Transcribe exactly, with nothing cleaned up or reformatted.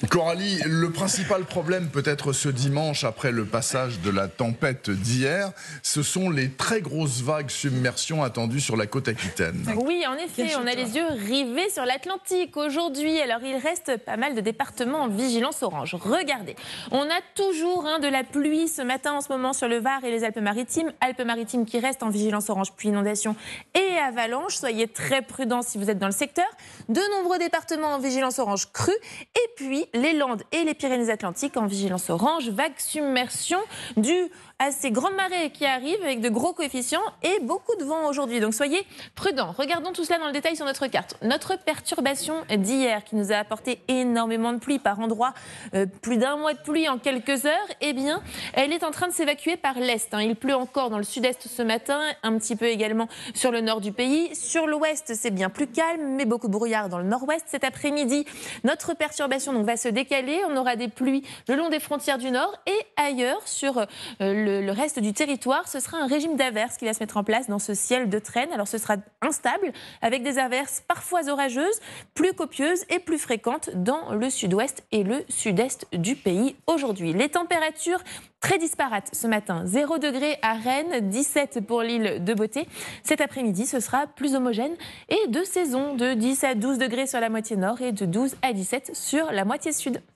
Coralie, le principal problème peut-être ce dimanche après le passage de la tempête d'hier, ce sont les très grosses vagues submersion attendues sur la côte aquitaine. Oui, en effet, on a les yeux rivés sur l'Atlantique aujourd'hui. Alors il reste pas mal de départements en vigilance orange. Regardez, on a toujours hein, de la pluie ce matin en ce moment sur le Var et les Alpes-Maritimes. Alpes-Maritimes qui restent en vigilance orange pluie inondation et avalanche. Soyez très prudents si vous êtes dans le secteur. De nombreux départements en vigilance orange crue. Et puis les Landes et les Pyrénées-Atlantiques en vigilance orange, vague submersion due à ces grandes marées qui arrivent avec de gros coefficients et beaucoup de vent aujourd'hui. Donc soyez prudents. Regardons tout cela dans le détail sur notre carte. Notre perturbation d'hier qui nous a apporté énormément de pluie par endroits, euh, plus d'un mois de pluie en quelques heures, eh bien, elle est en train de s'évacuer par l'est. Hein. Il pleut encore dans le sud-est ce matin, un petit peu également sur le nord du pays. Sur l'ouest, c'est bien plus calme, mais beaucoup de brouillard dans le nord-ouest. Cet après-midi, notre perturbation donc, va se décaler. On aura des pluies le long des frontières du nord et ailleurs sur euh, le Le, le reste du territoire. Ce sera un régime d'averses qui va se mettre en place dans ce ciel de traîne. Alors ce sera instable avec des averses parfois orageuses, plus copieuses et plus fréquentes dans le sud-ouest et le sud-est du pays aujourd'hui. Les températures très disparates ce matin. zéro degré à Rennes, dix-sept pour l'île de Beauté. Cet après-midi, ce sera plus homogène et de saison, de dix à douze degrés sur la moitié nord et de douze à dix-sept sur la moitié sud.